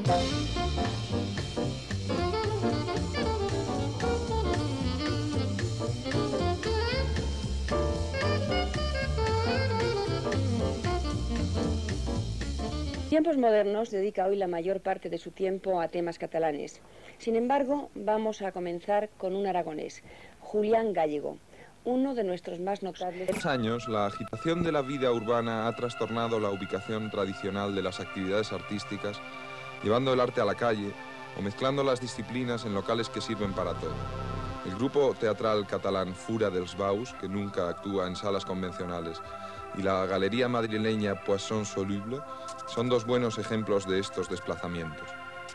Tiempos Modernos dedica hoy la mayor parte de su tiempo a temas catalanes. Sin embargo, vamos a comenzar con un aragonés, Julián Gallego, uno de nuestros más notables. En los años, la agitación de la vida urbana ha trastornado la ubicación tradicional de las actividades artísticas, llevando el arte a la calle o mezclando las disciplinas en locales que sirven para todo. El grupo teatral catalán Fura dels Baus, que nunca actúa en salas convencionales, y la galería madrileña Poisson Soluble son dos buenos ejemplos de estos desplazamientos.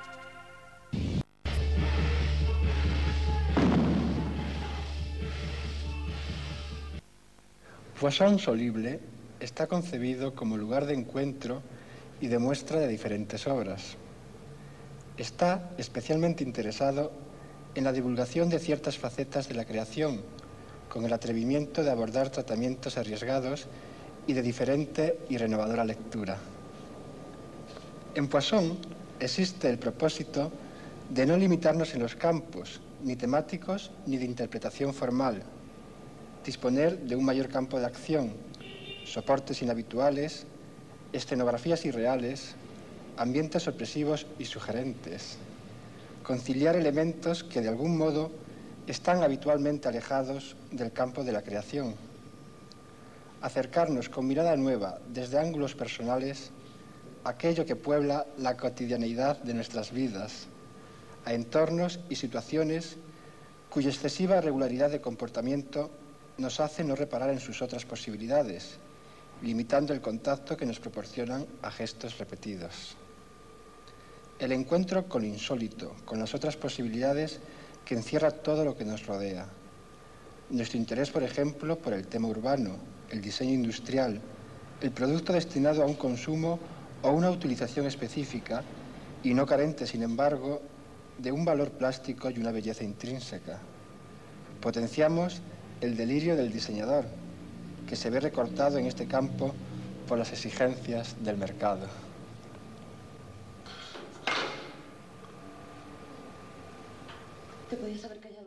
Poisson Soluble está concebido como lugar de encuentro y de muestra de diferentes obras. Está especialmente interesado en la divulgación de ciertas facetas de la creación, con el atrevimiento de abordar tratamientos arriesgados y de diferente y renovadora lectura. En Poisson existe el propósito de no limitarnos en los campos, ni temáticos ni de interpretación formal, disponer de un mayor campo de acción, soportes inhabituales, escenografías irreales, ambientes sorpresivos y sugerentes, conciliar elementos que de algún modo están habitualmente alejados del campo de la creación, acercarnos con mirada nueva desde ángulos personales a aquello que puebla la cotidianeidad de nuestras vidas, a entornos y situaciones cuya excesiva regularidad de comportamiento nos hace no reparar en sus otras posibilidades, limitando el contacto que nos proporcionan a gestos repetidos. El encuentro con lo insólito, con las otras posibilidades que encierra todo lo que nos rodea. Nuestro interés, por ejemplo, por el tema urbano, el diseño industrial, el producto destinado a un consumo o una utilización específica y no carente, sin embargo, de un valor plástico y una belleza intrínseca. Potenciamos el delirio del diseñador, que se ve recortado en este campo por las exigencias del mercado. Te podías haber callado.